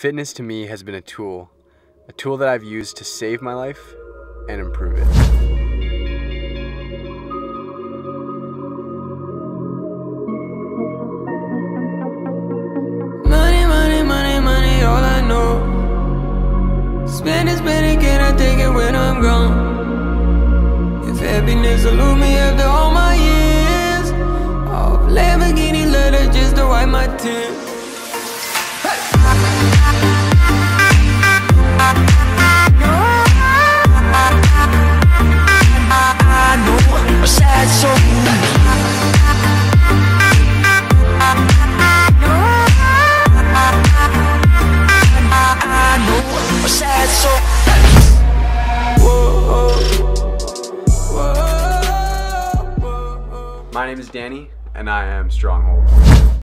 Fitness to me has been a tool that I've used to save my life and improve it. Money, money, money, money, all I know. Spend it, can I take it when I'm gone? If happiness elude me after all my years, I'll Lamborghini letter just to wipe my tears. I know a sad soul. My name is Danny, and I am Stronghold.